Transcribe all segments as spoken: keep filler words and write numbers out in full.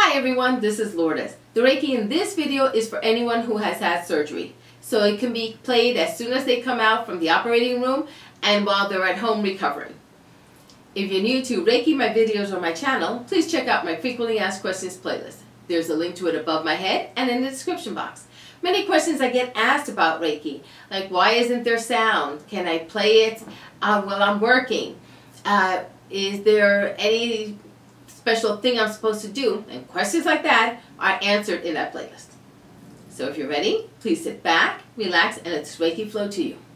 Hi everyone, this is Lourdes. The Reiki in this video is for anyone who has had surgery. So it can be played as soon as they come out from the operating room and while they're at home recovering. If you're new to Reiki, my videos, or my channel, please check out my frequently asked questions playlist. There's a link to it above my head and in the description box. Many questions I get asked about Reiki, like why isn't there sound? Can I play it uh, while I'm working? Uh, is there any special thing I'm supposed to do? And questions like that are answered in that playlist. So if you're ready, please sit back, relax, and let this Reiki flow to you.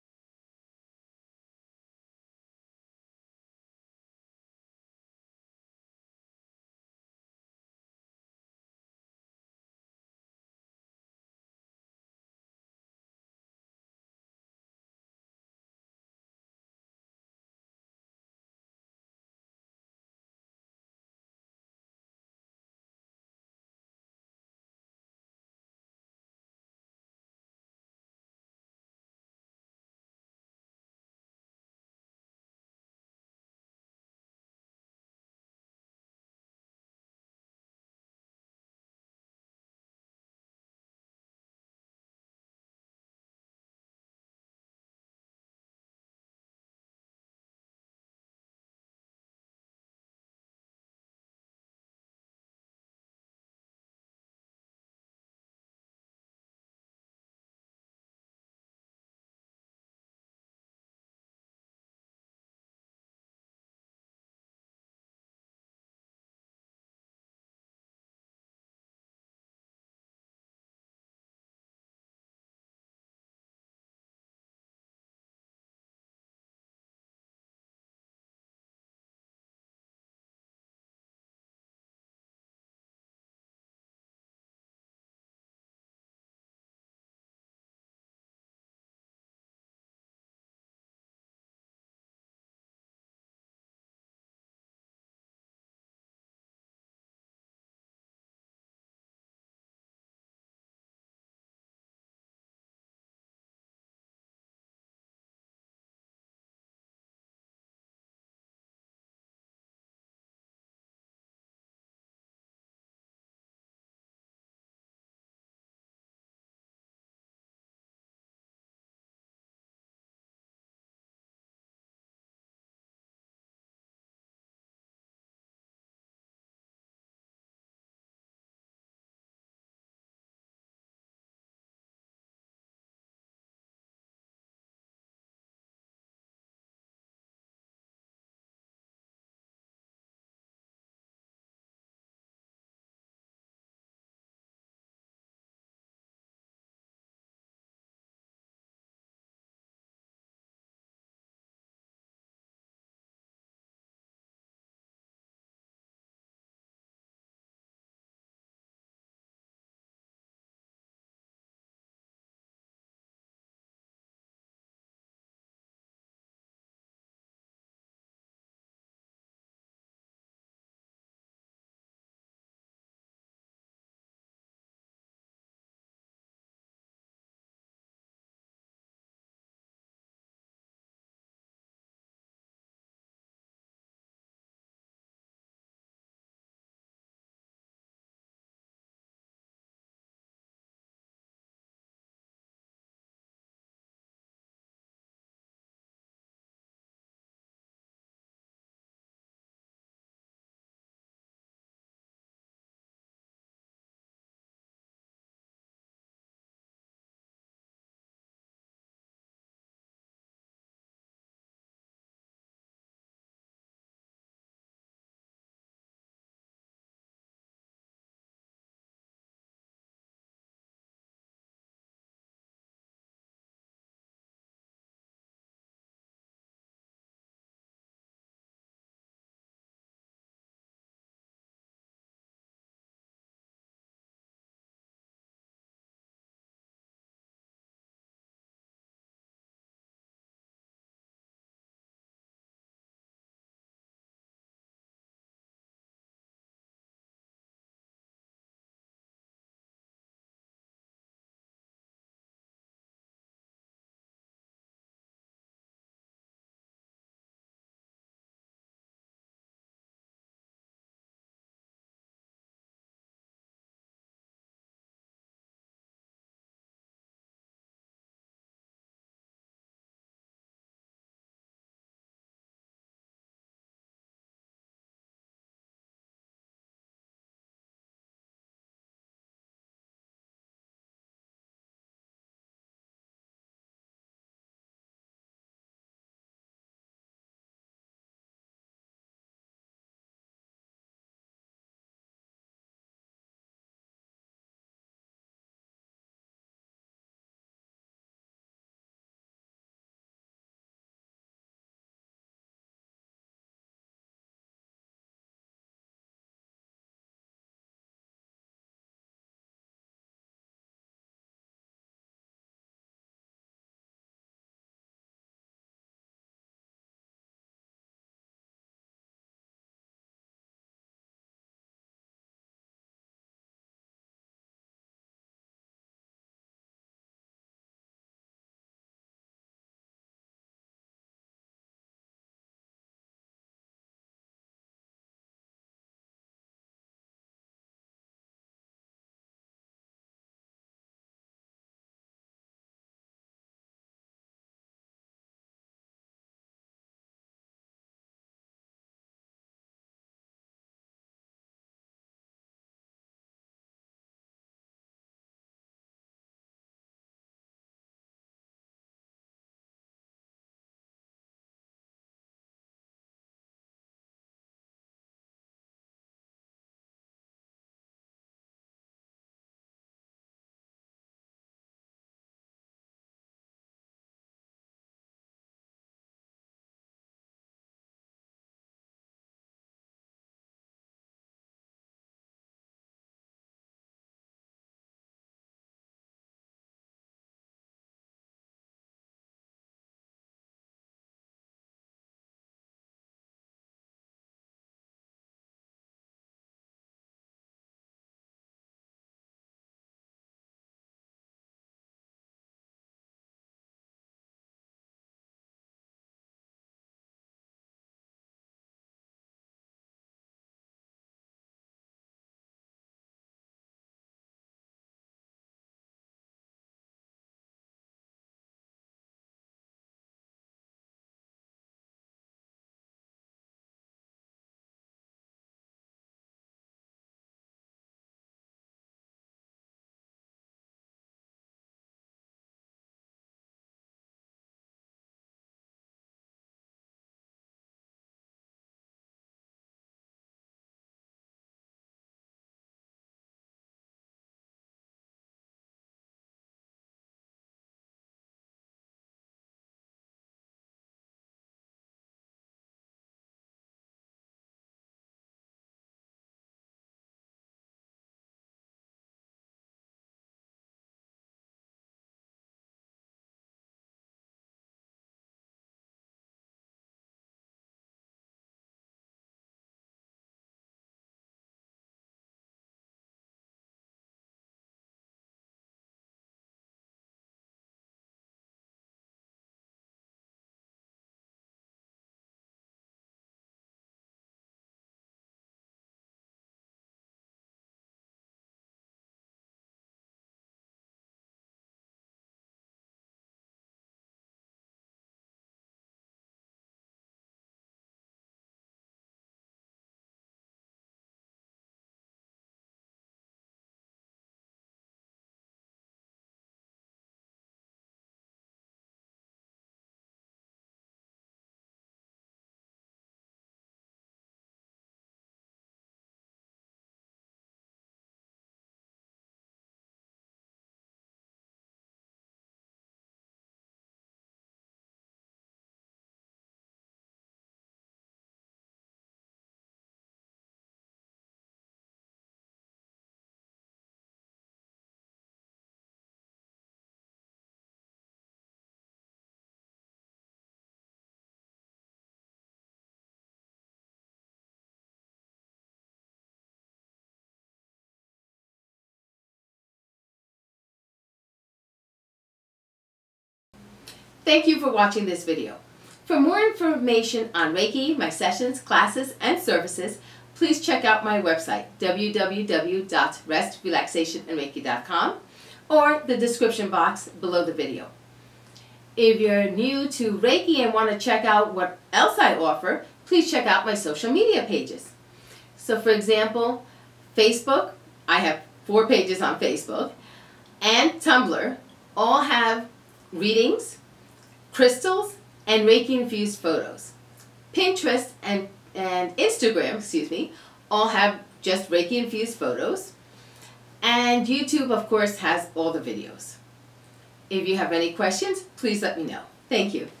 Thank you for watching this video. For more information on Reiki, my sessions, classes, and services, please check out my website, w w w dot rest relaxation and reiki dot com, or the description box below the video. If you're new to Reiki and want to check out what else I offer, please check out my social media pages. So for example, Facebook, I have four pages on Facebook, and Tumblr all have readings, crystals, and Reiki-infused photos. Pinterest and, and Instagram, excuse me, all have just Reiki-infused photos. And YouTube, of course, has all the videos. If you have any questions, please let me know. Thank you.